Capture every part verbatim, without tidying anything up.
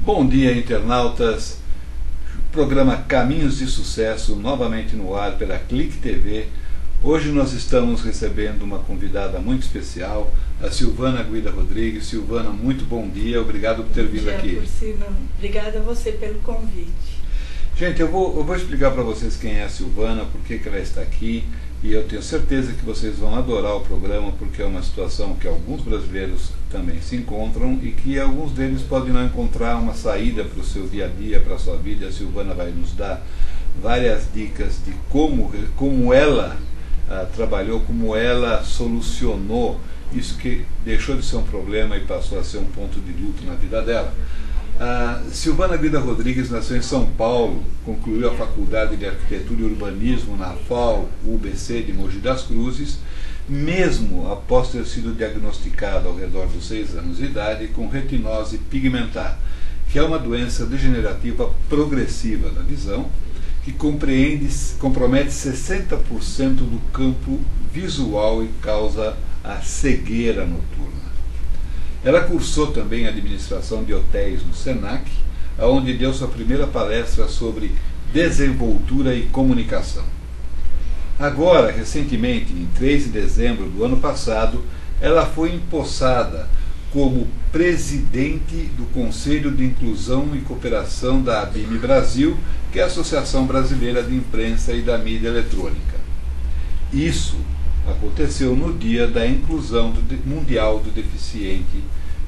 Bom dia, internautas. Programa Caminhos de Sucesso, novamente no ar pela Clique T V. Hoje nós estamos recebendo uma convidada muito especial, a Silvana Guida Rodrigues. Silvana, muito bom dia, obrigado por ter vindo aqui. Obrigada a você pelo convite. Gente, eu vou, eu vou explicar para vocês quem é a Silvana, por que que ela está aqui, e eu tenho certeza que vocês vão adorar o programa, porque é uma situação que alguns brasileiros também se encontram e que alguns deles podem não encontrar uma saída para o seu dia a dia, para a sua vida. A Silvana vai nos dar várias dicas de como, como ela ah, trabalhou, como ela solucionou isso que deixou de ser um problema e passou a ser um ponto de luto na vida dela. A Silvana Guida Rodrigues nasceu em São Paulo, concluiu a Faculdade de Arquitetura e Urbanismo na F A U U B C de Mogi das Cruzes, mesmo após ter sido diagnosticada ao redor dos seis anos de idade com retinose pigmentar, que é uma doença degenerativa progressiva da visão, que compreende, compromete sessenta por cento do campo visual e causa a cegueira noturna. Ela cursou também administração de hotéis no Senac, onde deu sua primeira palestra sobre desenvoltura e comunicação. Agora, recentemente, em três de dezembro do ano passado, ela foi empossada como presidente do Conselho de Inclusão e Cooperação da ABIME Brasil, que é a Associação Brasileira de Imprensa e da Mídia Eletrônica. Isso aconteceu no dia da inclusão do, mundial do deficiente,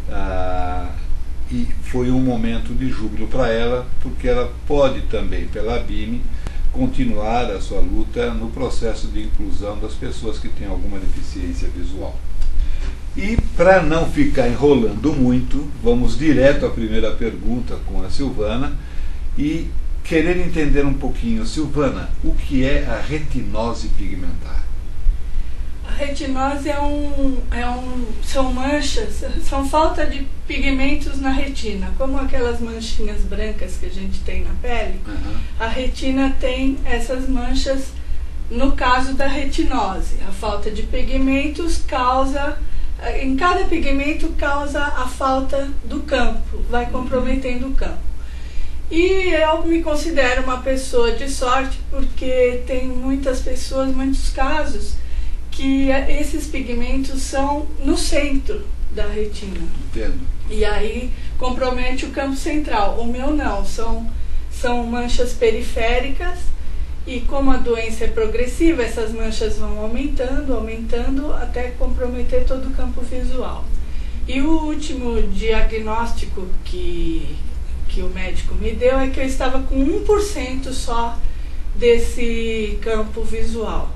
ah, e foi um momento de júbilo para ela, porque ela pode também, pela ABIME, continuar a sua luta no processo de inclusão das pessoas que têm alguma deficiência visual. E para não ficar enrolando muito, vamos direto à primeira pergunta com a Silvana e querer entender um pouquinho. Silvana, o que é a retinose pigmentar? A retinose é um, é um, são manchas, são falta de pigmentos na retina, como aquelas manchinhas brancas que a gente tem na pele. Uhum. A retina tem essas manchas. No caso da retinose, a falta de pigmentos causa, em cada pigmento causa a falta do campo, vai comprometendo o campo. E eu me considero uma pessoa de sorte, porque tem muitas pessoas, muitos casos, que esses pigmentos são no centro da retina. Entendo. E aí compromete o campo central. O meu não, são, são manchas periféricas, e como a doença é progressiva, essas manchas vão aumentando, aumentando, até comprometer todo o campo visual. E o último diagnóstico que, que o médico me deu é que eu estava com um por cento só desse campo visual.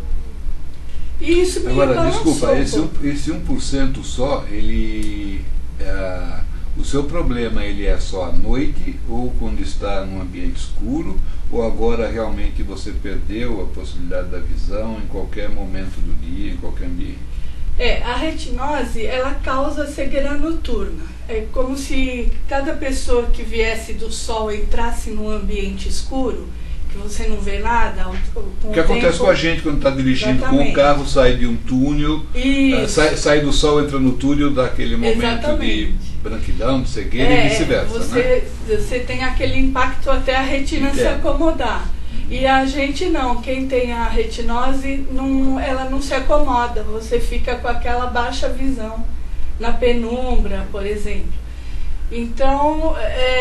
Isso me Agora, desculpa, esse, um, esse um por cento só, ele, é, o seu problema ele é só à noite ou quando está num ambiente escuro, ou agora realmente você perdeu a possibilidade da visão em qualquer momento do dia, em qualquer ambiente? É, a retinose, ela causa cegueira noturna. É como se cada pessoa que viesse do sol entrasse num ambiente escuro, que você não vê nada. O que acontece com a gente quando está dirigindo Exatamente. com o carro, sai de um túnel, uh, sai, sai do sol, entra no túnel, dá aquele momento Exatamente. de branquidão, de cegueira é, e vice-versa. Você, né? você tem aquele impacto até a retina Entendo. se acomodar. E a gente não, quem tem a retinose, não, ela não se acomoda, você fica com aquela baixa visão, na penumbra, por exemplo. Então,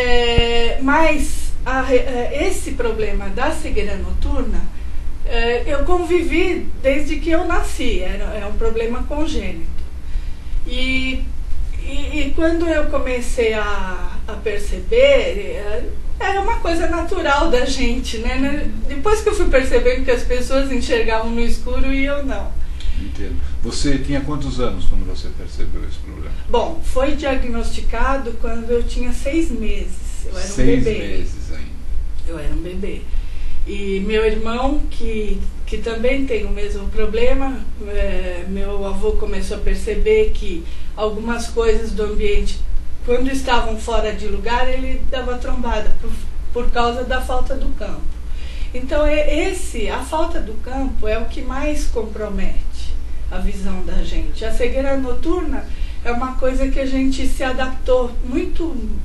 é, mas... A, esse problema da cegueira noturna, eu convivi desde que eu nasci, é um problema congênito. E, e, e quando eu comecei a, a perceber, era uma coisa natural da gente, né? Depois que eu fui percebendo que as pessoas enxergavam no escuro e eu não. Entendo. Você tinha quantos anos quando você percebeu esse problema? Bom, foi diagnosticado quando eu tinha seis meses. Eu era um Seis bebê. meses ainda. Eu era um bebê. E meu irmão, que, que também tem o mesmo problema, é, meu avô começou a perceber que algumas coisas do ambiente, quando estavam fora de lugar, ele dava trombada por, por causa da falta do campo. Então, esse, a falta do campo é o que mais compromete a visão da gente. A cegueira noturna é uma coisa que a gente se adaptou muito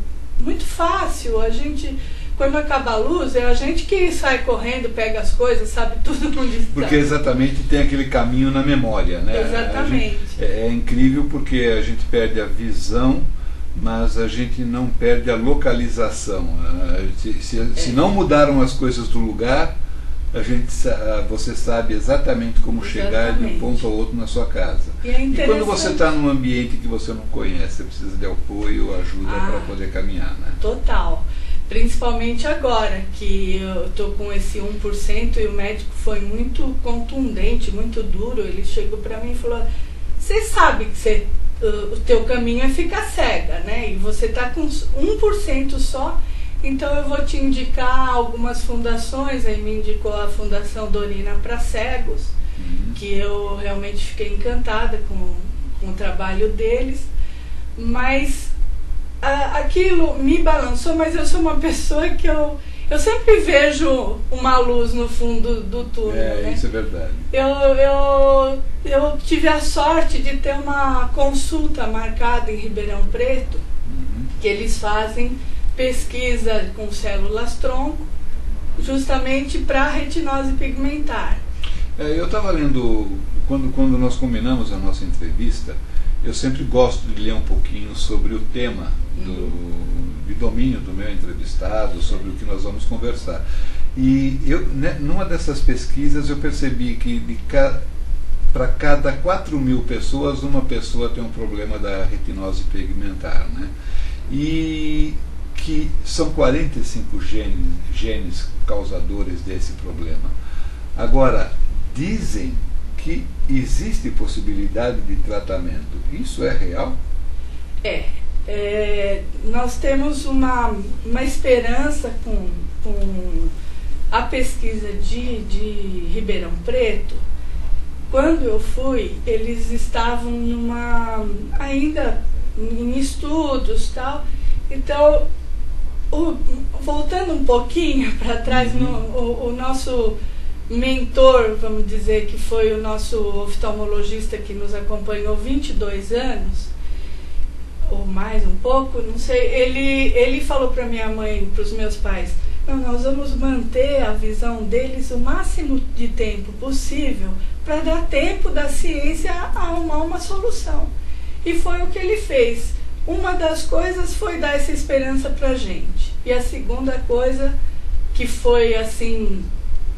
muito fácil. A gente, quando acaba a luz, é a gente que sai correndo, pega as coisas, sabe tudo onde está. Porque exatamente tem aquele caminho na memória, né? Exatamente. Gente, é, é incrível porque a gente perde a visão, mas a gente não perde a localização. Se, se, é. se não mudaram as coisas do lugar, a gente, você sabe exatamente como exatamente. chegar de um ponto ao outro na sua casa. E, é e quando você está num ambiente que você não conhece, você precisa de apoio, ajuda ah, para poder caminhar, né? Total. Principalmente agora, que eu estou com esse um por cento e o médico foi muito contundente, muito duro. Ele chegou para mim e falou, você sabe que você, o teu caminho é ficar cega, né? E você está com um por cento só. Então eu vou te indicar algumas fundações. Aí me indicou a Fundação Dorina para Cegos, uhum. que eu realmente fiquei encantada com, com o trabalho deles, mas a, aquilo me balançou. Mas eu sou uma pessoa que eu, eu sempre vejo uma luz no fundo do túnel. É, né? Isso é verdade. Eu, eu, eu tive a sorte de ter uma consulta marcada em Ribeirão Preto, uhum. que eles fazem pesquisa com células-tronco, justamente para retinose pigmentar. É, eu estava lendo, quando, quando nós combinamos a nossa entrevista, eu sempre gosto de ler um pouquinho sobre o tema do, uhum. de domínio do meu entrevistado, sobre o que nós vamos conversar. E eu, né, numa dessas pesquisas eu percebi que de ca, para cada quatro mil pessoas, uma pessoa tem um problema da retinose pigmentar, né? E que são quarenta e cinco genes, genes causadores desse problema. Agora, dizem que existe possibilidade de tratamento. Isso é real? É. é nós temos uma, uma esperança com, com a pesquisa de, de Ribeirão Preto. Quando eu fui, eles estavam numa, ainda em estudos e tal. Então, O, voltando um pouquinho para trás, uhum. no, o, o nosso mentor, vamos dizer, que foi o nosso oftalmologista que nos acompanhou vinte e dois anos, ou mais um pouco, não sei, ele, ele falou para minha mãe e para os meus pais, não, nós vamos manter a visão deles o máximo de tempo possível para dar tempo da ciência a arrumar uma solução. E foi o que ele fez. Uma das coisas foi dar essa esperança pra gente. E a segunda coisa, que foi assim,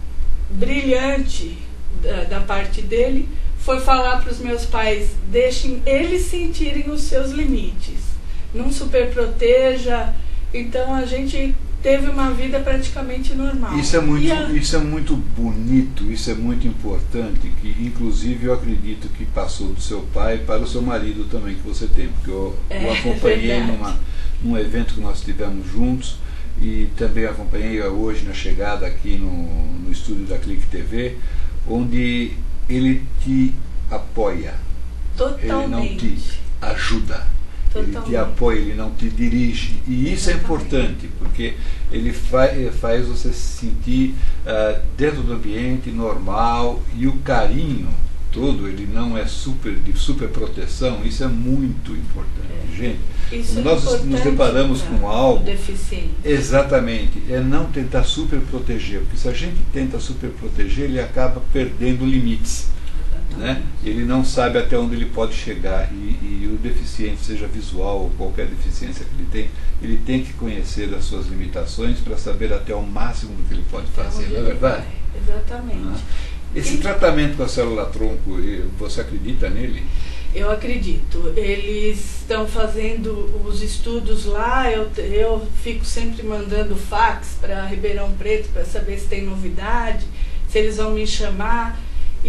brilhante da, da parte dele, foi falar para os meus pais, deixem eles sentirem os seus limites. Não superproteja. Então a gente teve uma vida praticamente normal. Isso é muito, a... isso é muito bonito, isso é muito importante, que inclusive eu acredito que passou do seu pai para o seu marido também, que você tem, porque eu é, o acompanhei é numa, num evento que nós tivemos juntos e também acompanhei hoje na chegada aqui no, no estúdio da Clique T V, onde ele te apoia, totalmente. Ele não te ajuda. Ele te apoia, ele não te dirige. E isso Exatamente. é importante, porque ele faz, faz você se sentir uh, dentro do ambiente normal, e o carinho todo, ele não é super, de super proteção. Isso é muito importante, é. gente. Isso nós é nos deparamos com algo deficiente. Exatamente, é não tentar super proteger, porque se a gente tenta super proteger, ele acaba perdendo limites. Né? Ele não sabe até onde ele pode chegar, e, e o deficiente, seja visual ou qualquer deficiência que ele tem, ele tem que conhecer as suas limitações para saber até o máximo do que ele pode fazer, não é verdade? Vai. Exatamente. Ah. Esse e... tratamento com a célula-tronco, você acredita nele? Eu acredito. Eles estão fazendo os estudos lá, eu, eu fico sempre mandando fax para Ribeirão Preto para saber se tem novidade, se eles vão me chamar.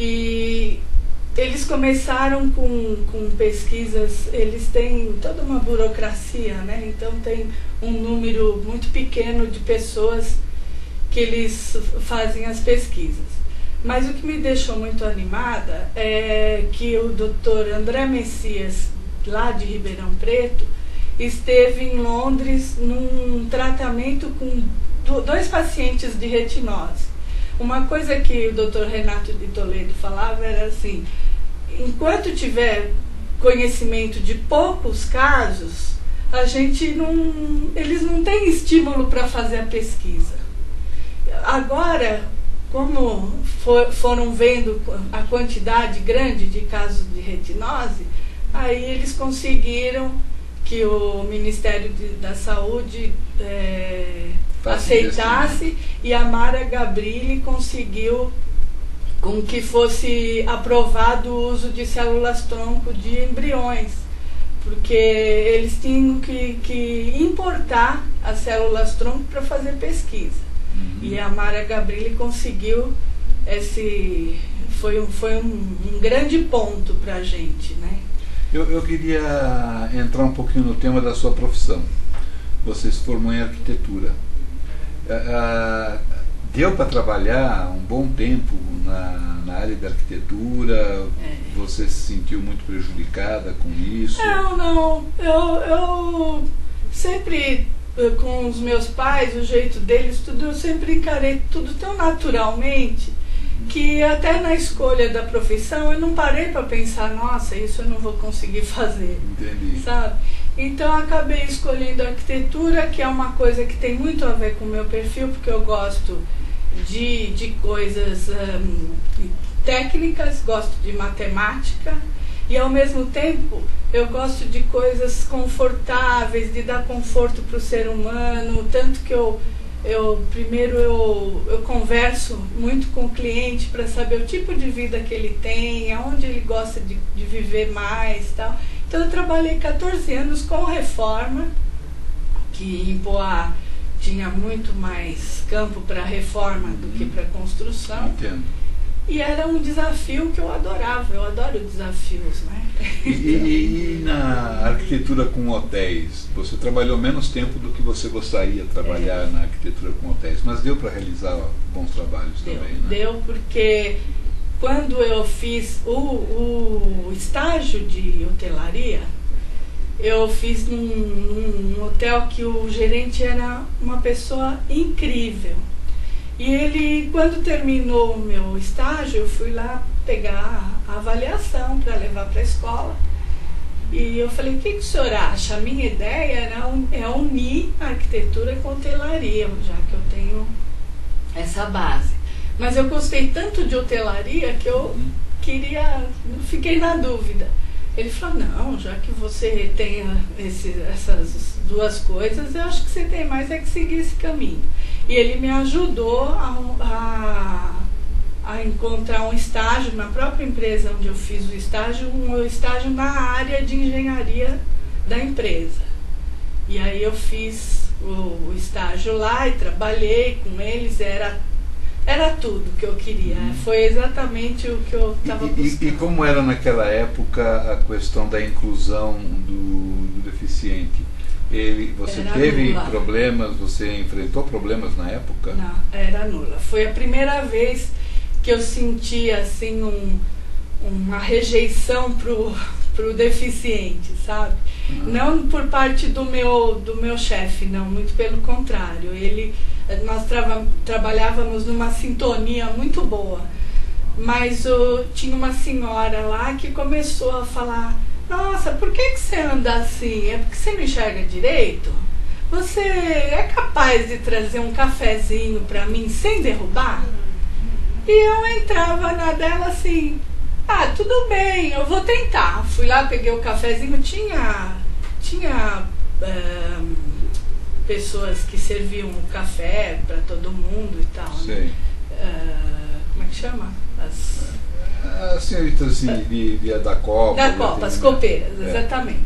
E eles começaram com, com pesquisas, eles têm toda uma burocracia, né? Então tem um número muito pequeno de pessoas que eles fazem as pesquisas. Mas o que me deixou muito animada é que o doutor André Messias, lá de Ribeirão Preto, esteve em Londres num tratamento com dois pacientes de retinose. Uma coisa que o doutor Renato de Toledo falava era assim, enquanto tiver conhecimento de poucos casos, a gente não, eles não têm estímulo para fazer a pesquisa. Agora, como for, foram vendo a quantidade grande de casos de retinose, aí eles conseguiram que o Ministério de, da Saúde é, aceitasse, e a Mara Gabrilli conseguiu com que fosse aprovado o uso de células-tronco de embriões, porque eles tinham que, que importar as células-tronco para fazer pesquisa. Uhum. E a Mara Gabrilli conseguiu esse... Foi, foi um, um grande ponto para a gente, né? Eu, eu queria entrar um pouquinho no tema da sua profissão. Você se formou em arquitetura. Ah, deu para trabalhar um bom tempo na, na área da arquitetura? É. Você se sentiu muito prejudicada com isso? Não, não. Eu, eu sempre, com os meus pais, o jeito deles, tudo, eu sempre encarei tudo tão naturalmente, que até na escolha da profissão eu não parei para pensar, nossa, isso eu não vou conseguir fazer. Entendi. Sabe? Então eu acabei escolhendo a arquitetura, que é uma coisa que tem muito a ver com o meu perfil, porque eu gosto de, de coisas um, técnicas, gosto de matemática, e ao mesmo tempo eu gosto de coisas confortáveis, de dar conforto para o ser humano, tanto que eu Eu, primeiro eu, eu converso muito com o cliente para saber o tipo de vida que ele tem, aonde ele gosta de, de viver mais e tal. Então eu trabalhei quatorze anos com reforma, que em Poá tinha muito mais campo para reforma do que para construção. Entendo. E era um desafio que eu adorava, eu adoro desafios, né? E, e, e na arquitetura com hotéis, você trabalhou menos tempo do que você gostaria de trabalhar é. na arquitetura com hotéis, mas deu para realizar bons trabalhos deu, também, né? Deu, porque quando eu fiz o, o estágio de hotelaria, eu fiz num, num hotel que o gerente era uma pessoa incrível. E ele, quando terminou o meu estágio, eu fui lá pegar a avaliação para levar para a escola. E eu falei, o que, que o senhor acha? A minha ideia era, é unir a arquitetura com a hotelaria, já que eu tenho essa base. Mas eu gostei tanto de hotelaria que eu queria, fiquei na dúvida. Ele falou, não, já que você tem esse, essas duas coisas, eu acho que você tem mais é que seguir esse caminho. E ele me ajudou a, a, a encontrar um estágio na própria empresa onde eu fiz o estágio, um estágio na área de engenharia da empresa. E aí eu fiz o, o estágio lá e trabalhei com eles, era, era tudo que eu queria, uhum. Foi exatamente o que eu estava buscando. E, e como era naquela época a questão da inclusão do, do deficiente? Ele, você era teve nula. problemas, você enfrentou problemas na época? Não, era nula. Foi a primeira vez que eu senti assim um, uma rejeição pro, pro deficiente, sabe? Uhum. Não por parte do meu, do meu chefe, não, muito pelo contrário. Ele, nós trava, trabalhávamos numa sintonia muito boa, mas uh, tinha uma senhora lá que começou a falar, nossa, por que, que você anda assim? É porque você não enxerga direito? Você é capaz de trazer um cafezinho para mim sem derrubar? E eu entrava na dela assim, ah, tudo bem, eu vou tentar. Fui lá, peguei o cafezinho, tinha, tinha é, pessoas que serviam o café para todo mundo e tal. Sei. Né? É, como é que chama? As... As senhoritas de, de, de, da Copa. Da Copa, as copeiras, é. Exatamente.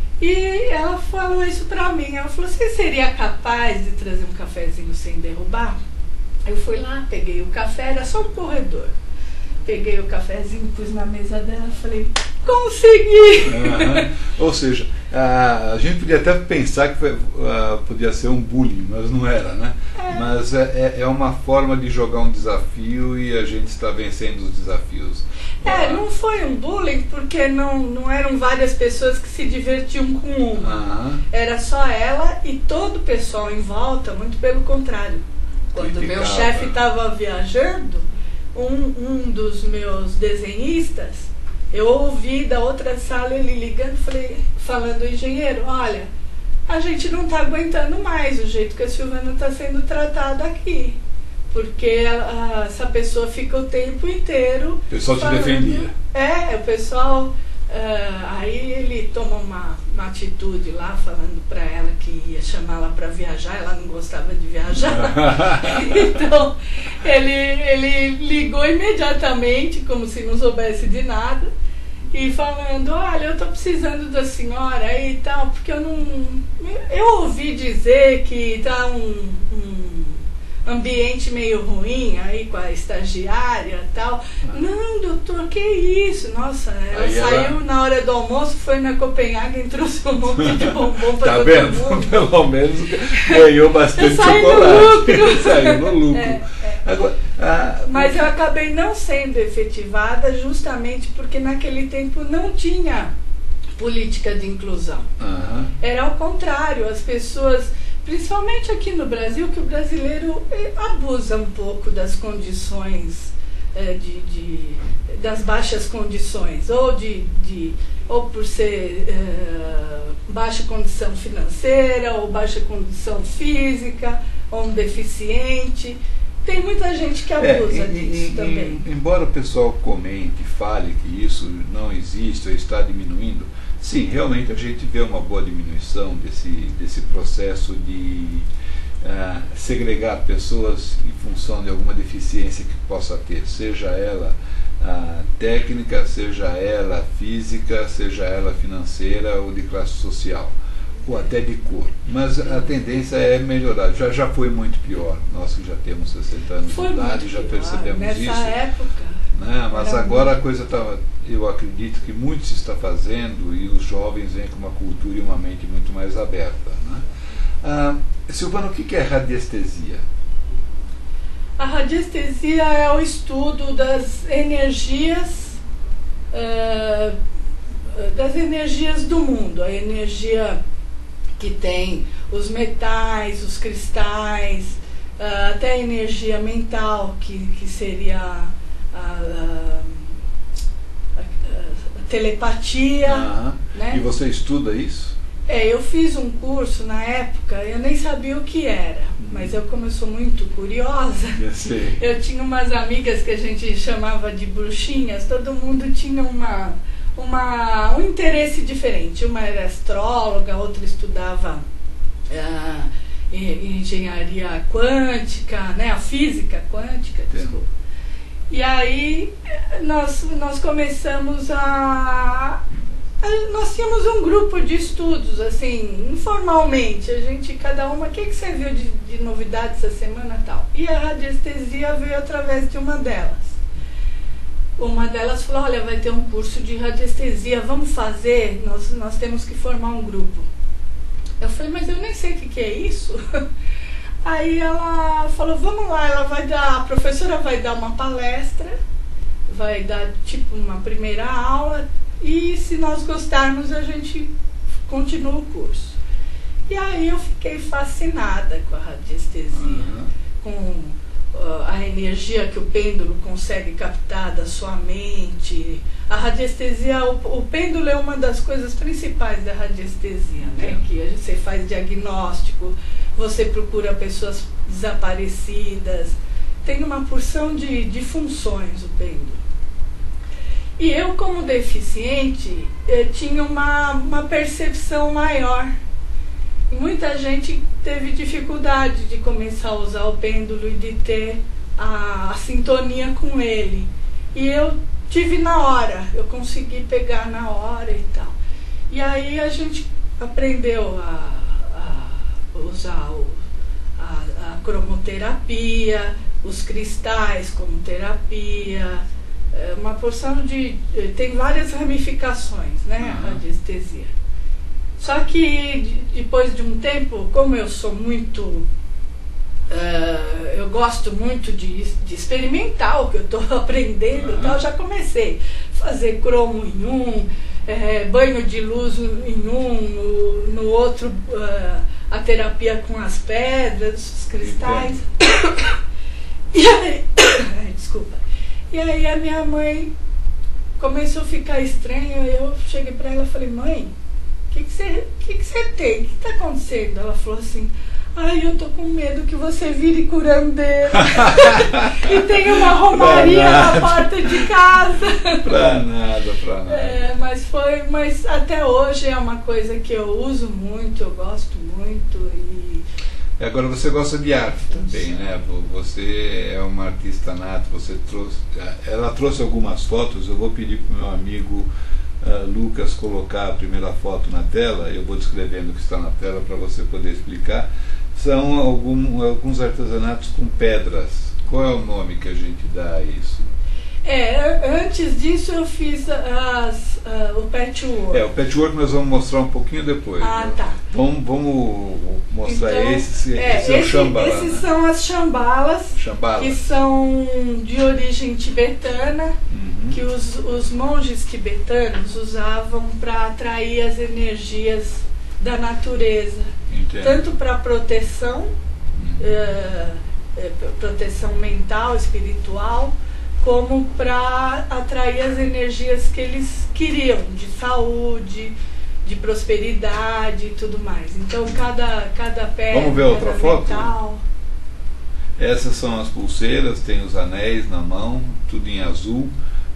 E ela falou isso pra mim. Ela falou, você seria capaz de trazer um cafezinho sem derrubar? Eu fui lá, peguei o café, era só um corredor. Peguei o cafezinho, pus na mesa dela e falei, consegui! Uhum. Ou seja, a, a gente podia até pensar que foi, uh, podia ser um bullying, mas não era, né? É. Mas é, é uma forma de jogar um desafio e a gente está vencendo os desafios. É, não foi um bullying porque não, não eram várias pessoas que se divertiam com uma. Uhum. Era só ela e todo o pessoal em volta, muito pelo contrário. Quando meu chefe estava viajando, um, um dos meus desenhistas, eu ouvi da outra sala ele ligando, falei, falando, engenheiro, olha, a gente não está aguentando mais o jeito que a Silvana está sendo tratada aqui. Porque a, a, essa pessoa fica o tempo inteiro... O pessoal falando, te defendia. É, o pessoal... Uh, aí ele toma uma, uma atitude lá, falando para ela que ia chamá-la para viajar, ela não gostava de viajar. Então, ele, ele ligou imediatamente, como se não soubesse de nada, e falando, olha, eu estou precisando da senhora aí e tal, porque eu não... Eu ouvi dizer que está um... um ambiente meio ruim aí com a estagiária e tal. Ah. Não, doutor, que isso? Nossa, ela aí saiu ela... na hora do almoço, foi na Copenhague e trouxe um monte de bombom para tá todo vendo? mundo. Pelo menos ganhou bastante chocolate. No lucro. Saiu no lucro. É, é. Agora, ah, mas eu acabei não sendo efetivada justamente porque naquele tempo não tinha política de inclusão. Uh-huh. Era ao contrário, as pessoas... Principalmente aqui no Brasil, que o brasileiro abusa um pouco das condições, é, de, de, das baixas condições, ou, de, de, ou por ser é, baixa condição financeira, ou baixa condição física, ou um deficiente. Tem muita gente que abusa é, disso em, também. Em, embora o pessoal comente, fale que isso não existe ou está diminuindo, sim, realmente a gente vê uma boa diminuição desse, desse processo de uh, segregar pessoas em função de alguma deficiência que possa ter, seja ela uh, técnica, seja ela física, seja ela financeira ou de classe social, ou até de cor. Mas a tendência é melhorar. Já, já foi muito pior. Nós que já temos sessenta anos foi de idade, já percebemos nessa isso. Nessa época. Né? Mas agora a coisa está, eu acredito que muito se está fazendo e os jovens vêm com uma cultura e uma mente muito mais aberta. Né? Ah, Silvana, o que é radiestesia? A radiestesia é o estudo das energias, uh, das energias do mundo, a energia que tem os metais, os cristais, uh, até a energia mental, que, que seria a, a, a, a telepatia. Uhum. Né? E você estuda isso? É, eu fiz um curso na época, eu nem sabia o que era, hum. mas eu, como eu sou muito curiosa, eu, sei. eu tinha umas amigas que a gente chamava de bruxinhas, todo mundo tinha uma... Uma, um interesse diferente. Uma era astróloga, outra estudava uh, engenharia quântica, né, a física quântica, desculpa. E aí nós, nós começamos a, a... Nós tínhamos um grupo de estudos, assim, informalmente. A gente, cada uma, o que, que você viu de, de novidade essa semana tal? E a radiestesia veio através de uma delas. Uma delas falou, olha, vai ter um curso de radiestesia, vamos fazer, nós, nós temos que formar um grupo. Eu falei, mas eu nem sei o que, que é isso. Aí ela falou, vamos lá, ela vai dar, a professora vai dar uma palestra, vai dar tipo uma primeira aula, e se nós gostarmos a gente continua o curso. E aí eu fiquei fascinada com a radiestesia, uhum. com... a energia que o pêndulo consegue captar da sua mente. A radiestesia, o, o pêndulo é uma das coisas principais da radiestesia, né? Que você faz diagnóstico, você procura pessoas desaparecidas, tem uma porção de, de funções o pêndulo. E eu, como deficiente, eu tinha uma, uma percepção maior. E muita gente teve dificuldade de começar a usar o pêndulo e de ter a, a sintonia com ele. E eu tive na hora, eu consegui pegar na hora e tal. E aí a gente aprendeu a, a usar o, a, a cromoterapia, os cristais como terapia, uma porção de... tem várias ramificações, né, a radiestesia. Só que depois de um tempo, como eu sou muito, uh, eu gosto muito de, de experimentar o que eu estou aprendendo, uhum. Então já comecei a fazer cromo em um, é, banho de luz em um, no, no outro uh, a terapia com as pedras, os cristais. E aí, desculpa. E aí a minha mãe começou a ficar estranha, eu cheguei para ela e falei, mãe, o que que você que que você tem? O que está acontecendo? Ela falou assim, ai, eu tô com medo que você vire curandeira e tenha uma romaria na porta de casa. Pra nada, pra nada. É, mas foi, mas até hoje é uma coisa que eu uso muito, eu gosto muito. E agora você gosta de arte também, né? Você é uma artista nata, você trouxe, ela trouxe algumas fotos, eu vou pedir para o meu amigo uh, Lucas colocar a primeira foto na tela, eu vou descrevendo o que está na tela para você poder explicar. São algum, alguns artesanatos com pedras. Qual é o nome que a gente dá a isso? É, antes disso eu fiz as, uh, o patchwork. É, o patchwork nós vamos mostrar um pouquinho depois. Ah, né? tá. Vamos, vamos mostrar então, esse, é, esse é o esse, Shambhala. Esses né? são as chambalas, Shambhala. que são de origem tibetana, Uhum. que os, os monges tibetanos usavam para atrair as energias da natureza. Entendo. Tanto para proteção, Uhum. uh, proteção mental, espiritual, como para atrair as energias que eles queriam, de saúde, de prosperidade e tudo mais. Então cada, cada pedra, Vamos ver outra cada foto? metal... Essas são as pulseiras, tem os anéis na mão, tudo em azul.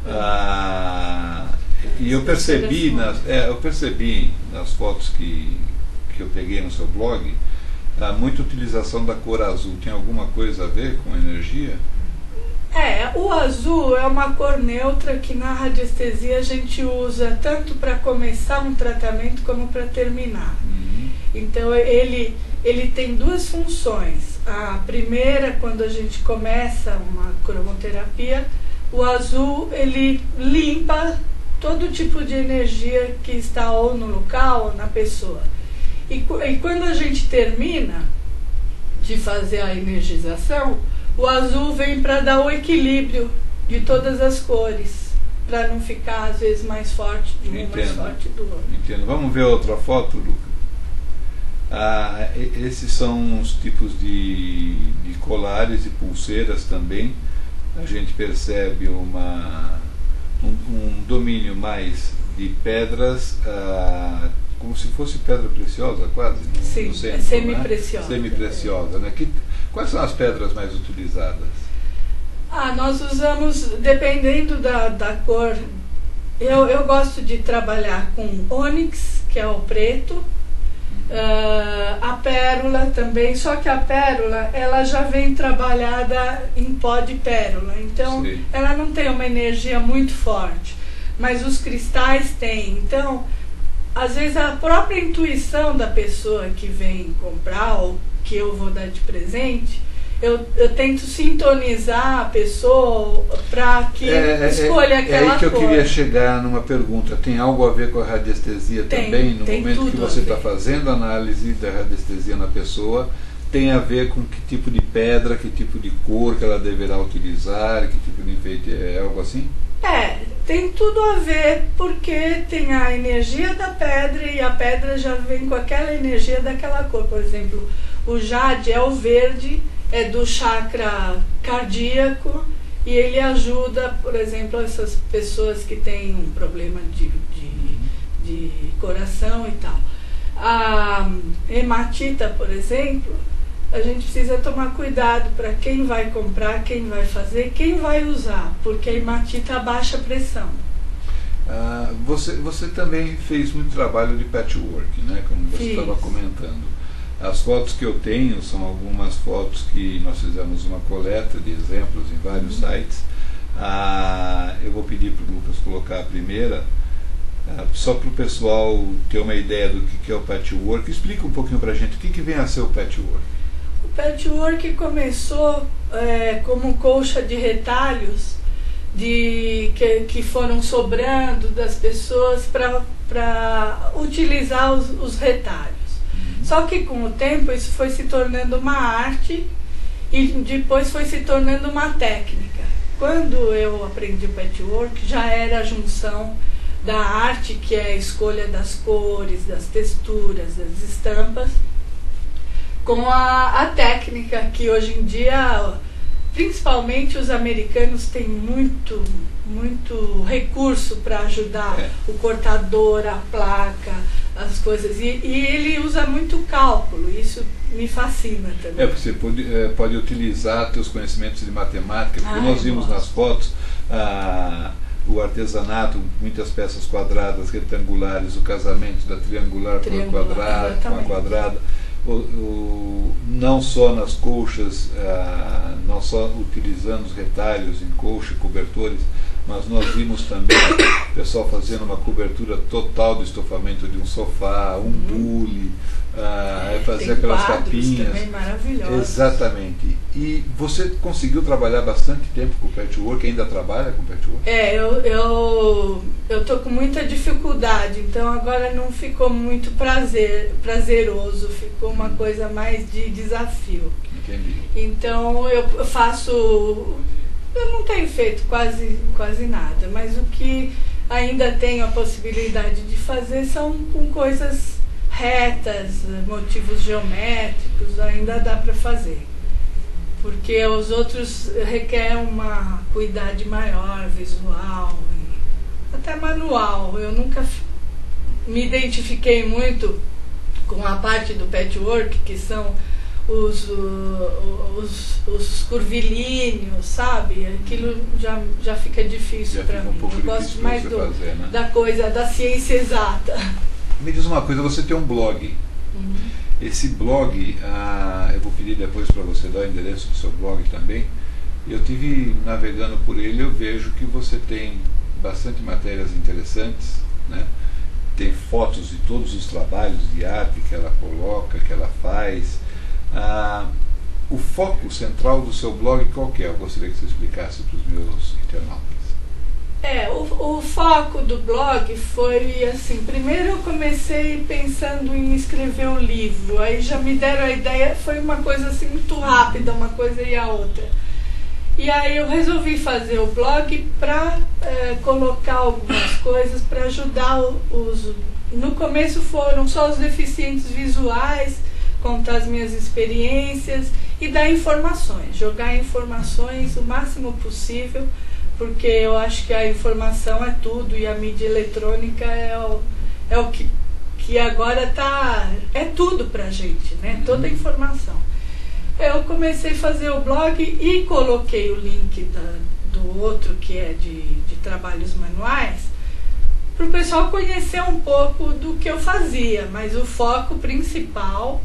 Ah, e eu percebi, nas, é, eu percebi nas fotos que, que eu peguei no seu blog, ah, muita utilização da cor azul. Tem alguma coisa a ver com energia? É, o azul é uma cor neutra que na radiestesia a gente usa tanto para começar um tratamento como para terminar. Uhum. Então ele, ele tem duas funções. A primeira, quando a gente começa uma cromoterapia, o azul ele limpa todo tipo de energia que está ou no local ou na pessoa. E, e quando a gente termina de fazer a energização, o azul vem para dar o equilíbrio de todas as cores, para não ficar às vezes mais forte de um, Entendo. mais forte do outro. Entendo. Vamos ver outra foto, Luca? Ah, esses são os tipos de, de colares e pulseiras também. A gente percebe uma, um, um domínio mais de pedras, ah, como se fosse pedra preciosa quase, no, Sim, no centro, é semi-preciosa. Né? Semi-preciosa, né? Que, quais são as pedras mais utilizadas? Ah, nós usamos, dependendo da, da cor, eu, eu gosto de trabalhar com ônix, que é o preto, Uh, a pérola também, só que a pérola ela já vem trabalhada em pó de pérola, então Sim. ela não tem uma energia muito forte, mas os cristais têm. Então às vezes a própria intuição da pessoa que vem comprar ou que eu vou dar de presente, eu, eu tento sintonizar a pessoa para que é, escolha é, aquela cor. É aí que eu cor. queria chegar numa pergunta. Tem algo a ver com a radiestesia tem, também? No tem momento que você está fazendo a análise da radiestesia na pessoa, tem a ver com que tipo de pedra, que tipo de cor que ela deverá utilizar, que tipo de enfeite, é algo assim? É, tem tudo a ver, porque tem a energia da pedra e a pedra já vem com aquela energia daquela cor. Por exemplo, o jade é o verde, é do chakra cardíaco e ele ajuda, por exemplo, essas pessoas que têm um problema de, de, de coração e tal. A hematita, por exemplo, a gente precisa tomar cuidado para quem vai comprar, quem vai fazer, quem vai usar, porque a hematita abaixa a pressão. Ah, você, você também fez muito trabalho de patchwork, né, como você estava comentando. As fotos que eu tenho são algumas fotos que nós fizemos uma coleta de exemplos em vários uhum. sites. Ah, eu vou pedir para o Lucas colocar a primeira, ah, só para o pessoal ter uma ideia do que, que é o patchwork. Explica um pouquinho para a gente o que, que vem a ser o patchwork. O patchwork começou é, como colcha de retalhos de, que, que foram sobrando das pessoas para utilizar os, os retalhos. Só que com o tempo isso foi se tornando uma arte e depois foi se tornando uma técnica. Quando eu aprendi o patchwork já era a junção da arte, que é a escolha das cores, das texturas, das estampas, com a, a técnica que hoje em dia principalmente os americanos têm muito, muito recurso para ajudar é. o cortador, a placa, as coisas. E, e ele usa muito cálculo, isso me fascina também. É, porque você pode, é, pode utilizar seus conhecimentos de matemática, porque Ai, nós vimos nossa. nas fotos ah, o artesanato, muitas peças quadradas, retangulares, o casamento da triangular, triangular com a quadrada, com a quadrada. O, o, não só nas colchas, ah, não só utilizando os retalhos em colcha, cobertores, mas nós vimos também o pessoal fazendo uma cobertura total do estofamento de um sofá, um bule, ah, é, fazer aquelas capinhas. Também maravilhosos. Exatamente. E você conseguiu trabalhar bastante tempo com o patchwork? Ainda trabalha com patchwork? É, eu eu eu tô com muita dificuldade, então agora não ficou muito prazer, prazeroso, ficou uma coisa mais de desafio. Entendi. Então eu faço, eu não tenho feito quase quase nada, mas o que ainda tenho a possibilidade de fazer são com coisas retas, motivos geométricos, ainda dá para fazer. Porque os outros requerem uma cuidado maior, visual, até manual. Eu nunca me identifiquei muito com a parte do patchwork, que são os, os, os curvilíneos, sabe? Aquilo já, já fica difícil para mim. Um Eu gosto mais do, fazer, né? da coisa, da ciência exata. Me diz uma coisa, você tem um blog. Uhum. Esse blog, ah, eu vou pedir depois para você dar o endereço do seu blog também. Eu tive navegando por ele, eu vejo que você tem bastante matérias interessantes, né? Tem fotos de todos os trabalhos de arte que ela coloca, que ela faz. Ah, o foco central do seu blog qual que é? Eu gostaria que você explicasse para os meus internautas. É, o, o foco do blog foi assim, primeiro eu comecei pensando em escrever o livro, aí já me deram a ideia, foi uma coisa assim muito rápida, uma coisa e a outra. E aí eu resolvi fazer o blog para é, colocar algumas coisas para ajudar os... No começo foram só os deficientes visuais, contar as minhas experiências e dar informações, jogar informações o máximo possível, porque eu acho que a informação é tudo e a mídia eletrônica é o, é o que, que agora tá, é tudo pra gente, né? Toda a informação. Eu comecei a fazer o blog e coloquei o link da, do outro, que é de, de trabalhos manuais, para o pessoal conhecer um pouco do que eu fazia, mas o foco principal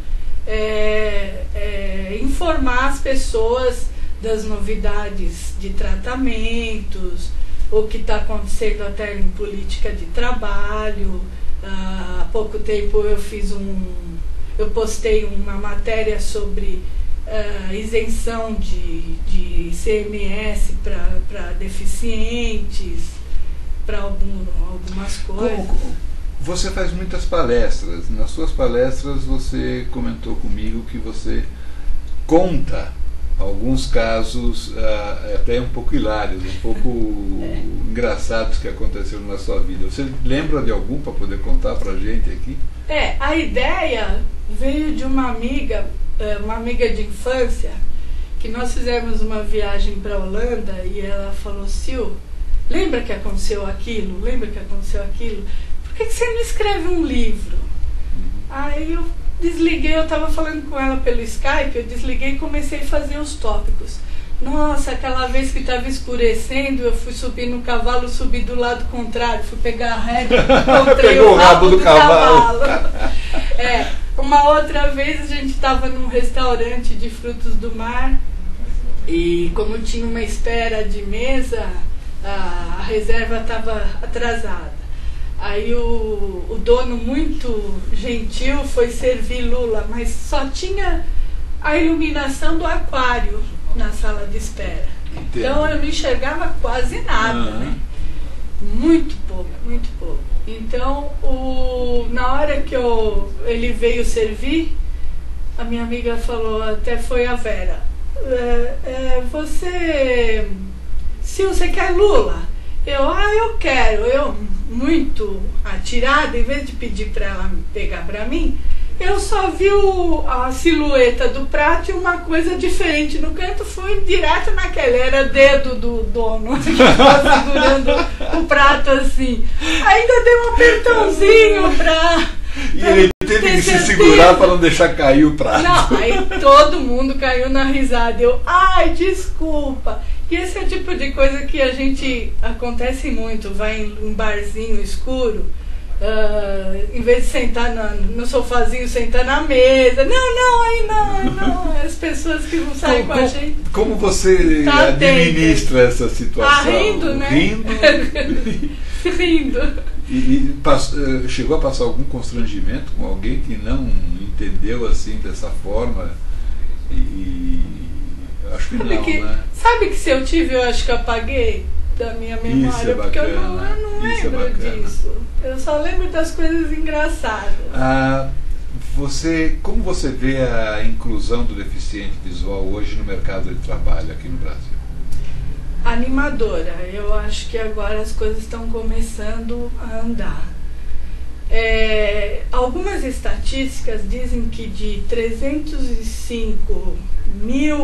é, é informar as pessoas das novidades de tratamentos, o que está acontecendo até em política de trabalho. Uh, há pouco tempo eu fiz um, eu postei uma matéria sobre uh, isenção de, de C M S para deficientes, para algum, algumas coisas. Como, você faz muitas palestras. Nas suas palestras você comentou comigo que você conta alguns casos uh, até um pouco hilários, um pouco é. engraçados que aconteceram na sua vida. Você lembra de algum para poder contar para a gente aqui? É, a ideia veio de uma amiga, uma amiga de infância, que nós fizemos uma viagem para a Holanda e ela falou: Sil, lembra que aconteceu aquilo? Lembra que aconteceu aquilo? Por que, que você não escreve um livro? Uhum. Aí eu desliguei, eu estava falando com ela pelo Skype, eu desliguei e comecei a fazer os tópicos. Nossa, aquela vez que estava escurecendo, eu fui subir no cavalo, subi do lado contrário, fui pegar a rédea, encontrei o rabo do, do cavalo. cavalo. É, uma outra vez a gente estava num restaurante de frutos do mar e como tinha uma espera de mesa, a, a reserva estava atrasada. Aí o, o dono, muito gentil, foi servir lula, mas só tinha a iluminação do aquário na sala de espera. Entendo. Então eu não enxergava quase nada, uhum. né? Muito pouco, muito pouco. Então, o, na hora que eu, ele veio servir, a minha amiga falou, até foi a Vera, é, é, você, se você quer lula? Eu, ah, eu quero. Eu, muito atirada, em vez de pedir para ela pegar para mim, Eu só vi o, a silhueta do prato e uma coisa diferente no canto, fui direto naquela, era dedo do dono, que estava segurando o prato assim. Ainda dei um apertãozinho pra... E ele teve que se segurar para não deixar cair o prato. Não, aí todo mundo caiu na risada. Eu, ai, desculpa. E esse é o tipo de coisa que a gente, acontece muito, vai em um barzinho escuro, uh, em vez de sentar na, no sofazinho, sentar na mesa. Não, não, aí não, aí não. As pessoas que vão sair como, com a gente. Como você tá administra atento. Essa situação? Ah, rindo, né? Rindo. rindo. E, e passou, chegou a passar algum constrangimento com alguém que não entendeu assim dessa forma? E acho que sabe não, que, né? Sabe que se eu tive, eu acho que eu apaguei da minha memória, isso é bacana, porque eu não, eu não lembro é disso. Eu só lembro das coisas engraçadas. Ah, você, como você vê a inclusão do deficiente visual hoje no mercado de trabalho aqui no Brasil? Animadora. Eu acho que agora as coisas estão começando a andar. É, algumas estatísticas dizem que de trezentos e cinco mil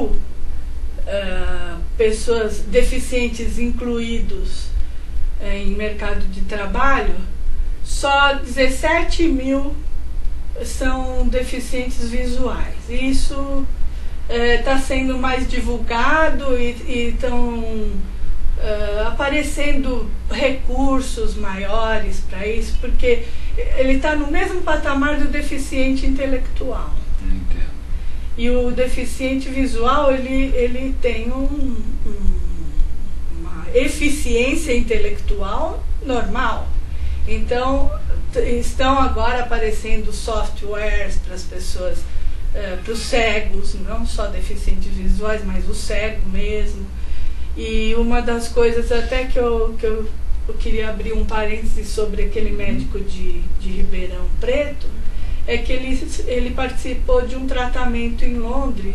uh, pessoas deficientes incluídos uh, em mercado de trabalho, só dezessete mil são deficientes visuais. Isso está uh, sendo mais divulgado e estão uh, aparecendo recursos maiores para isso, porque ele está no mesmo patamar do deficiente intelectual. Entendo. E o deficiente visual, ele, ele tem um, um, uma eficiência intelectual normal. Então, estão agora aparecendo softwares para as pessoas, uh, para os cegos, não só deficientes visuais, mas o cego mesmo. E uma das coisas até que eu, que eu, eu queria abrir um parêntese sobre aquele médico de, de Ribeirão Preto, é que ele, ele participou de um tratamento em Londres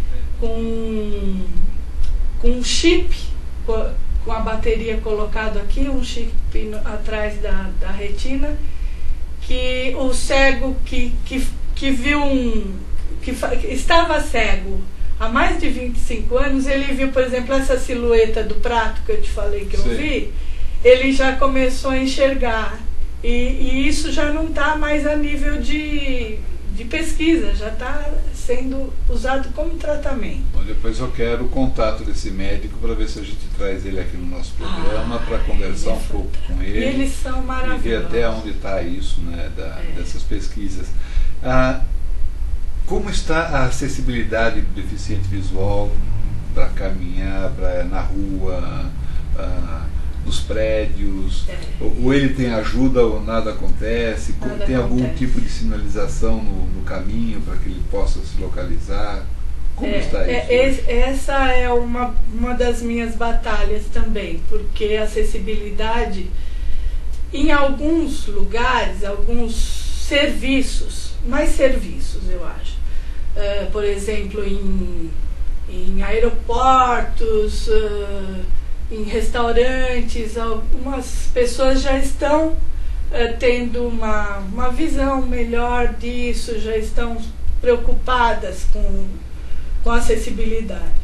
com, com um chip, com a bateria colocado aqui, um chip no, atrás da, da retina, que o cego que, que, que viu um... que, que estava cego há mais de vinte e cinco anos, ele viu, por exemplo, essa silhueta do prato que eu te falei que eu Sim. vi, ele já começou a enxergar. E, e isso já não está mais a nível de, de pesquisa, já está sendo usado como tratamento. Bom, depois eu quero o contato desse médico para ver se a gente traz ele aqui no nosso programa, ah, para conversar um pouco com ele. E eles são maravilhosos. E ver até onde está isso, né, da, é. dessas pesquisas. Ah, como está a acessibilidade do deficiente visual para caminhar pra, na rua, ah, nos prédios? É. Ou ele tem ajuda ou nada acontece? Nada tem acontece. Algum tipo de sinalização no, no caminho para que ele possa se localizar? Como é, está isso? É, essa é uma, uma das minhas batalhas também, porque a acessibilidade, em alguns lugares, alguns serviços, mais serviços eu acho, uh, por exemplo, em, em aeroportos, uh, em restaurantes, algumas pessoas já estão uh, tendo uma, uma visão melhor disso, já estão preocupadas com, com a acessibilidade.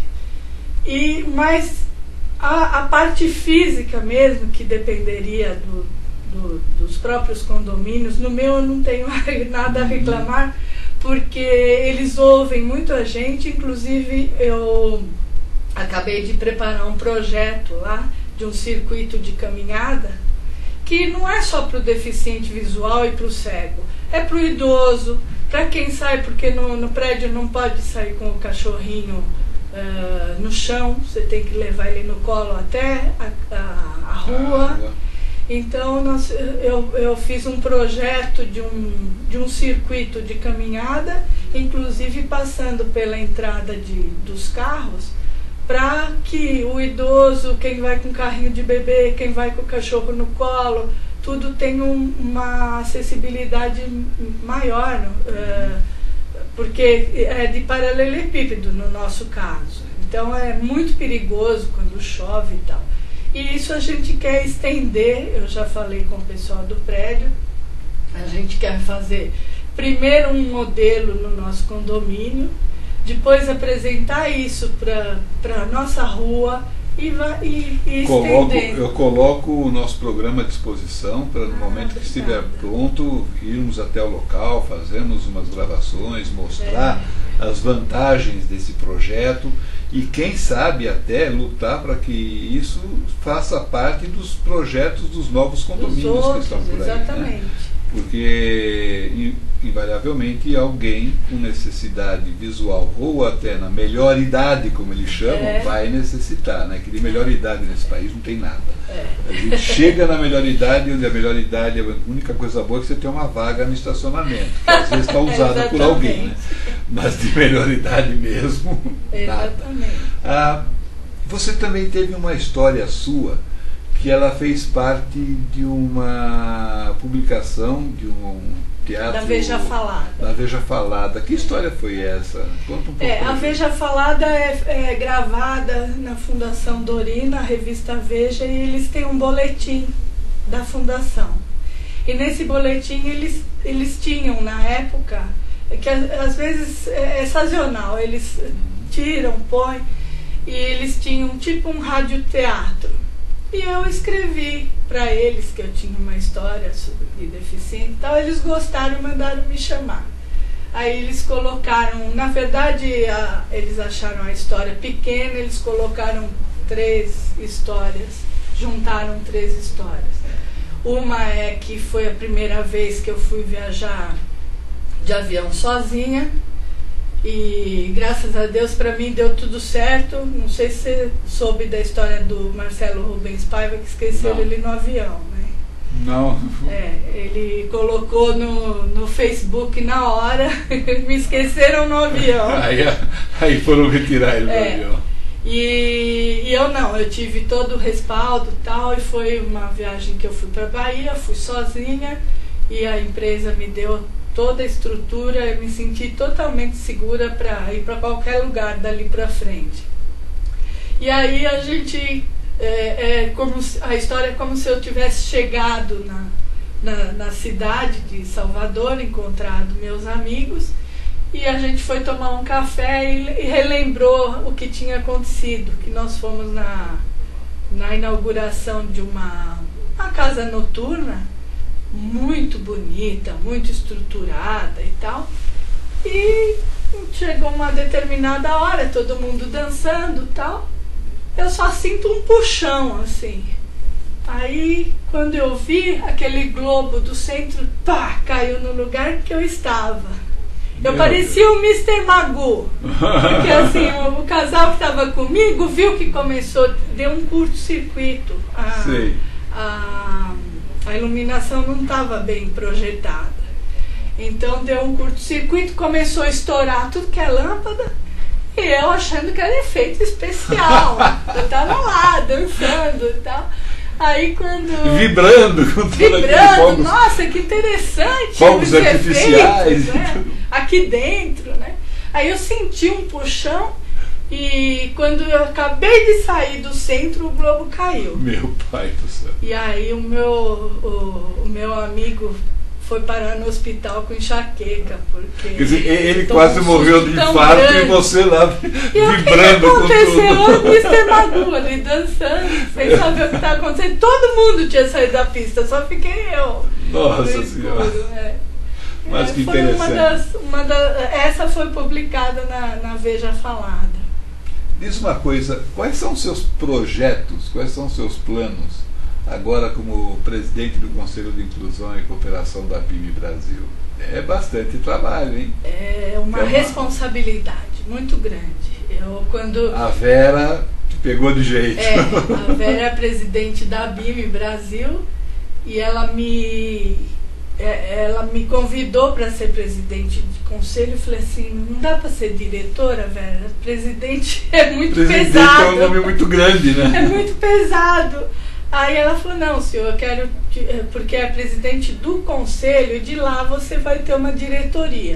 E, mas a, a parte física mesmo, que dependeria do, do, dos próprios condomínios, no meu eu não tenho nada a reclamar, porque eles ouvem muito a gente. Inclusive eu acabei de preparar um projeto lá de um circuito de caminhada que não é só para o deficiente visual e para o cego, é para o idoso, para quem sai, porque no, no prédio não pode sair com o cachorrinho uh, no chão, você tem que levar ele no colo até a, a, a rua. Então nós, eu, eu fiz um projeto de um, de um circuito de caminhada, inclusive passando pela entrada de, dos carros, para que o idoso, quem vai com carrinho de bebê, quem vai com o cachorro no colo, tudo tenha um, uma acessibilidade maior, uh, porque é de paralelepípedo no nosso caso. Então é muito perigoso quando chove e tal. E isso a gente quer estender, eu já falei com o pessoal do prédio, a gente quer fazer primeiro um modelo no nosso condomínio, depois apresentar isso para a nossa rua e, e, e coloco, estendendo. Eu coloco o nosso programa à disposição para no Ah, momento que estiver obrigada. pronto, irmos até o local, fazermos umas gravações, mostrar é. as vantagens desse projeto e quem sabe até lutar para que isso faça parte dos projetos dos novos condomínios dos outros, que estão por aí. Exatamente. Né? Porque invariavelmente alguém com necessidade visual ou até na melhor idade, como eles chamam, é. vai necessitar, né? Que de melhor idade nesse país não tem nada. É. A gente chega na melhor idade, onde a melhor idade, a única coisa boa é que você tem uma vaga no estacionamento, que às vezes está usada por alguém, né? Mas de melhor idade mesmo, nada. Ah, você também teve uma história sua que ela fez parte de uma publicação de um teatro... Da Veja Falada. Da Veja Falada. Que história foi essa? Conta um pouco. É, a Veja Falada é, é gravada na Fundação Dorina, a revista Veja, e eles têm um boletim da Fundação. E nesse boletim eles, eles tinham, na época, que às vezes é sazonal, eles tiram, põem, e eles tinham tipo um radioteatro. E eu escrevi para eles que eu tinha uma história sobre deficiente e tal, eles gostaram e mandaram me chamar. Aí eles colocaram, na verdade a, eles acharam a história pequena, eles colocaram três histórias, juntaram três histórias. Uma é que foi a primeira vez que eu fui viajar de avião sozinha, e graças a Deus para mim deu tudo certo. Não sei se você soube da história do Marcelo Rubens Paiva, que esqueceram Não. ele no avião, né? Não. É, ele colocou no, no Facebook na hora, me esqueceram no avião. Aí, aí foram retirar ele do é, avião. E, e eu não, eu tive todo o respaldo e tal, e foi uma viagem que eu fui para Bahia, fui sozinha, e a empresa me deu toda a estrutura, eu me senti totalmente segura para ir para qualquer lugar dali para frente. E aí a gente, é, é como se, a história é como se eu tivesse chegado na, na, na cidade de Salvador, encontrado meus amigos, e a gente foi tomar um café e, e relembrou o que tinha acontecido, que nós fomos na, na inauguração de uma, uma casa noturna, muito bonita, muito estruturada e tal, e chegou uma determinada hora, todo mundo dançando e tal, eu só sinto um puxão assim, aí quando eu vi aquele globo do centro, pá, caiu no lugar que eu estava. Eu Meu parecia Deus. o mister Magoo, porque assim, o, o casal que estava comigo viu que começou, deu um curto-circuito, a, Sei. a A iluminação não estava bem projetada. Então deu um curto-circuito, começou a estourar tudo que é lâmpada, e eu achando que era efeito especial. Eu estava lá, dançando e tal. Aí quando... Vibrando com tudo Vibrando, fogos, nossa, que interessante. Fogos artificiais. Efeitos, né? Aqui dentro, né? Aí eu senti um puxão, e quando eu acabei de sair do centro, o globo caiu. Meu pai do céu. E aí o meu, o, o meu amigo foi parar no hospital com enxaqueca, porque... Quer dizer, ele quase um morreu de infarto grande. E você lá e vibrando com tudo. E o que aconteceu? tudo. O mister Magoo ali dançando, sem saber o que estava acontecendo. Todo mundo tinha saído da pista, só fiquei eu. Nossa Senhora. É. Mas é, que foi interessante. Uma das, uma da, essa foi publicada na, na Veja Falada. Diz uma coisa, quais são os seus projetos, quais são os seus planos, agora como presidente do Conselho de Inclusão e Cooperação da B I M Brasil? É bastante trabalho, hein? É uma, é uma... responsabilidade muito grande. Eu, quando... A Vera te pegou de jeito. É, a Vera é a presidente da B I M Brasil, e ela me... ela me convidou para ser presidente de conselho. Eu falei assim, não dá para ser diretora, Vera? Presidente é muito presidente pesado. Presidente é um nome muito grande, né? É muito pesado. Aí ela falou, não, senhor, eu quero, porque é presidente do conselho, e de lá você vai ter uma diretoria.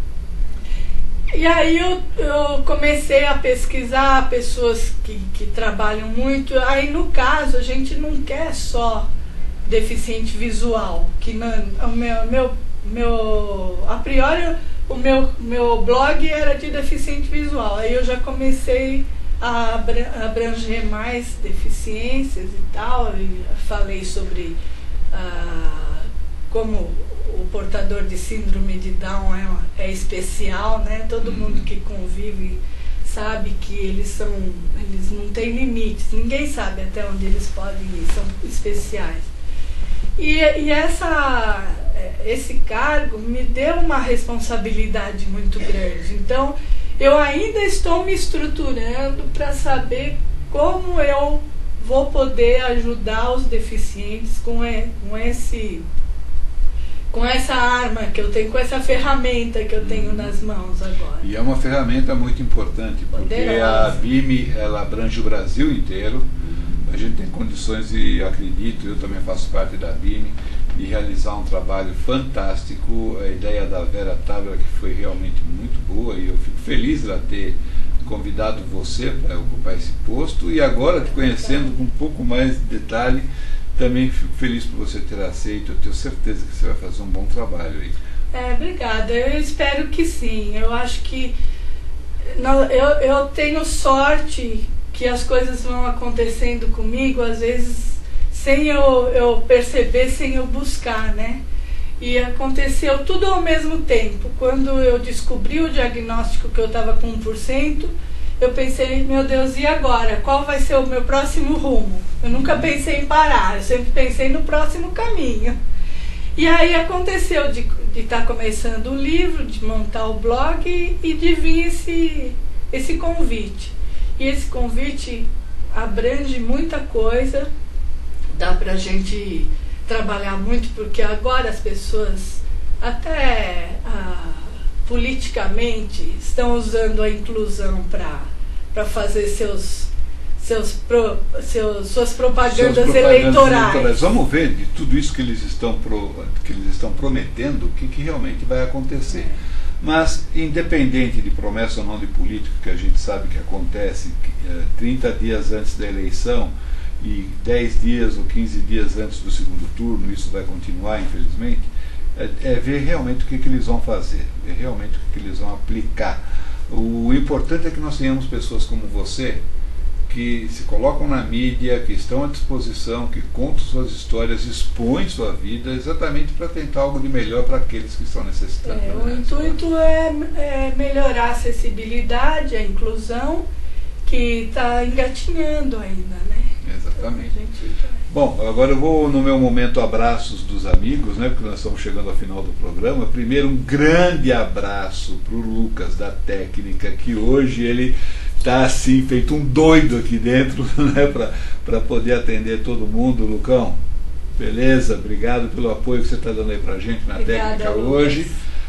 E aí eu, eu comecei a pesquisar pessoas que, que trabalham muito. Aí no caso a gente não quer só deficiente visual, que não, o meu, meu meu, a priori o meu, meu blog era de deficiente visual, aí eu já comecei a abranger mais deficiências e tal, e falei sobre ah, como o portador de síndrome de Down é, é especial, né? Todo mundo que convive sabe que eles são, eles não têm limites, ninguém sabe até onde eles podem ir, são especiais. E, e essa, esse cargo me deu uma responsabilidade muito grande, então eu ainda estou me estruturando para saber como eu vou poder ajudar os deficientes com, com esse... com essa arma que eu tenho, com essa ferramenta que eu tenho nas mãos agora. E é uma ferramenta muito importante, porque Poderosa. A B I M, ela abrange o Brasil inteiro. A gente tem condições, e acredito, eu também faço parte da B I M, de realizar um trabalho fantástico. A ideia da Vera Távora, que foi realmente muito boa, e eu fico feliz de ela ter convidado você para ocupar esse posto, e agora, te conhecendo com um pouco mais de detalhe, também fico feliz por você ter aceito. Eu tenho certeza que você vai fazer um bom trabalho aí. É, obrigada. Eu espero que sim. Eu acho que não, eu, eu tenho sorte que as coisas vão acontecendo comigo, às vezes sem eu, eu perceber, sem eu buscar, né? E aconteceu tudo ao mesmo tempo. Quando eu descobri o diagnóstico que eu estava com um por cento, eu pensei, meu Deus, e agora? Qual vai ser o meu próximo rumo? Eu nunca pensei em parar, eu sempre pensei no próximo caminho. E aí aconteceu de estar começando o livro, de montar o blog e, e de vir esse, esse convite. E esse convite abrange muita coisa, dá pra gente trabalhar muito, porque agora as pessoas, até ah, politicamente, estão usando a inclusão para para fazer seus, seus, pro, seus, suas propagandas, propagandas eleitorais. eleitorais. Vamos ver de tudo isso que eles estão, pro, que eles estão prometendo, o que, que realmente vai acontecer. É. Mas, independente de promessa ou não de político, que a gente sabe que acontece é, trinta dias antes da eleição e dez dias ou quinze dias antes do segundo turno, isso vai continuar, infelizmente, é, é ver realmente o que, que eles vão fazer, ver realmente o que, que eles vão aplicar. O importante é que nós tenhamos pessoas como você, que se colocam na mídia, que estão à disposição, que contam suas histórias, expõem sua vida, exatamente para tentar algo de melhor para aqueles que estão necessitando. É, o intuito é, é melhorar a acessibilidade, a inclusão, que está engatinhando ainda, né? Exatamente. Bom, agora eu vou no meu momento abraços dos amigos, né, porque nós estamos chegando ao final do programa. Primeiro, um grande abraço para o Lucas, da técnica, que hoje ele está assim, feito um doido aqui dentro, né, para poder atender todo mundo. Lucão, beleza? Obrigado pelo apoio que você está dando aí para a gente na Obrigada, técnica hoje.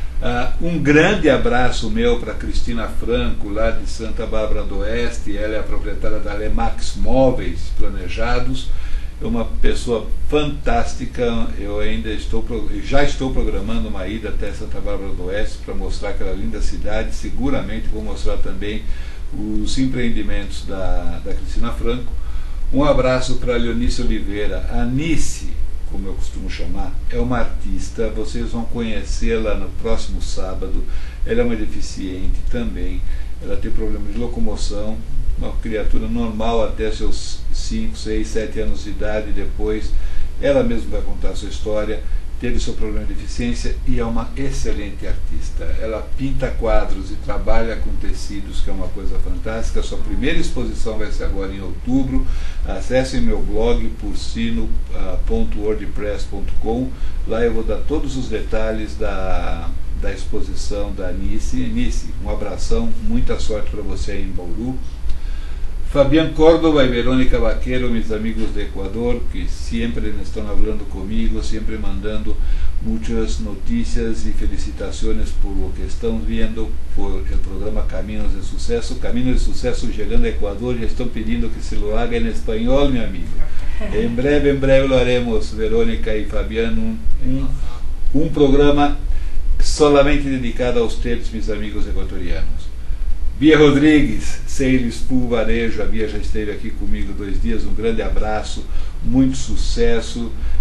Uh, um grande abraço meu para Cristina Franco, lá de Santa Bárbara do Oeste. Ela é a proprietária da Lemax Móveis Planejados. É uma pessoa fantástica. Eu ainda estou, já estou programando uma ida até Santa Bárbara do Oeste para mostrar aquela linda cidade. Seguramente vou mostrar também os empreendimentos da, da Cristina Franco. Um abraço para a Leonice Oliveira. A Nice, como eu costumo chamar, é uma artista. Vocês vão conhecê-la no próximo sábado. Ela é uma deficiente também. Ela tem problema de locomoção, uma criatura normal até seus cinco, seis, sete anos de idade. Depois ela mesma vai contar a sua história. Teve seu problema de deficiência e é uma excelente artista. Ela pinta quadros e trabalha com tecidos, que é uma coisa fantástica. A sua primeira exposição vai ser agora em outubro. Acessem meu blog porcino ponto wordpress ponto com. Lá eu vou dar todos os detalhes da, da exposição da Nice. Nice, um abração, muita sorte para você aí em Bauru. Fabián Córdoba y Verónica Vaquero, mis amigos de Ecuador, que siempre están hablando conmigo, siempre mandando muchas noticias y felicitaciones por lo que están viendo por el programa Caminos de Suceso. Caminos de Suceso llegando a Ecuador, ya están pidiendo que se lo haga en español, mi amigo. En breve, en breve lo haremos, Verónica y Fabián, un, un, un programa solamente dedicado a ustedes, mis amigos ecuatorianos. Bia Rodrigues, Seiles Pool Varejo, a Bia já esteve aqui comigo dois dias, um grande abraço, muito sucesso,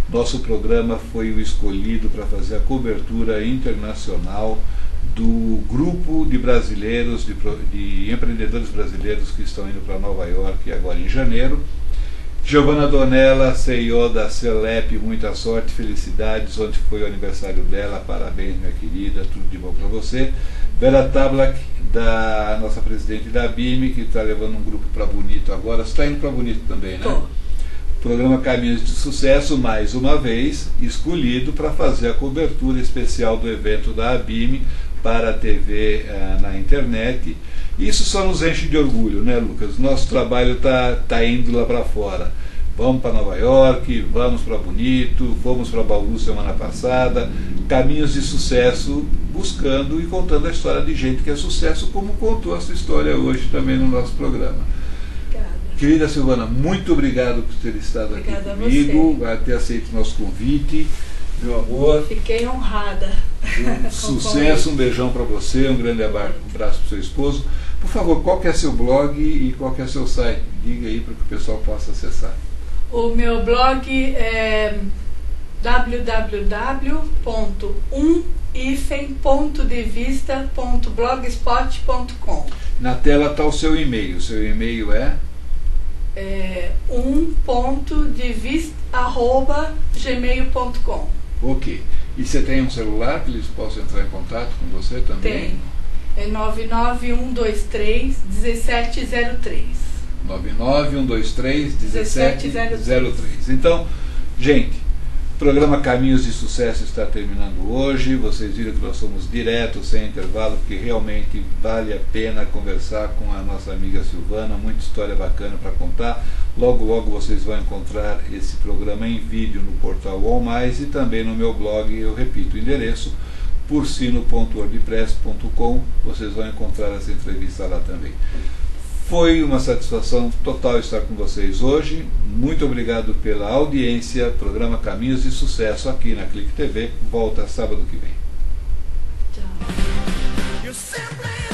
Nosso programa foi o escolhido para fazer a cobertura internacional do grupo de brasileiros, de, de empreendedores brasileiros que estão indo para Nova York agora em janeiro. Giovanna Donella, C E O da Celep, muita sorte, felicidades, ontem foi o aniversário dela, parabéns minha querida, tudo de bom para você. Vera Tablak, da nossa presidente da B I M, que está levando um grupo para Bonito agora, você está indo para Bonito também, né? Tô. Programa Caminhos de Sucesso, mais uma vez, escolhido para fazer a cobertura especial do evento da A B I M para a T V uh, na internet. Isso só nos enche de orgulho, né, Lucas? Nosso trabalho está tá indo lá para fora. Vamos para Nova York, vamos para Bonito, fomos para Bauru semana passada. Caminhos de sucesso, buscando e contando a história de gente que é sucesso, como contou a sua história hoje também no nosso programa. Obrigada. Querida Silvana, muito obrigado por ter estado Obrigada aqui comigo, a ter aceito o nosso convite. Meu amor. Fiquei honrada. Um sucesso, um beijão para você, um grande abraço para o seu esposo. Por favor, qual que é seu blog e qual que é seu site? Diga aí para que o pessoal possa acessar. O meu blog é w w w ponto um ponto de vista ponto blogspot ponto com. Na tela está o seu e-mail. O seu e-mail é? É um ponto de vista arroba gmail ponto com. Ok. E você tem um celular que eles possam entrar em contato com você também? Tem. É nove nove um dois três um sete zero três. nove nove um dois três um sete zero três. Então, gente, o programa Caminhos de Sucesso está terminando hoje. Vocês viram que nós somos diretos, sem intervalo, porque realmente vale a pena conversar com a nossa amiga Silvana. Muita história bacana para contar. Logo, logo vocês vão encontrar esse programa em vídeo no portal U O L Mais e também no meu blog. Eu repito o endereço, porcino ponto wordpress ponto com. Vocês vão encontrar essa entrevista lá também. Foi uma satisfação total estar com vocês hoje. Muito obrigado pela audiência. Programa Caminhos de Sucesso aqui na Clique T V. Volta sábado que vem. Tchau.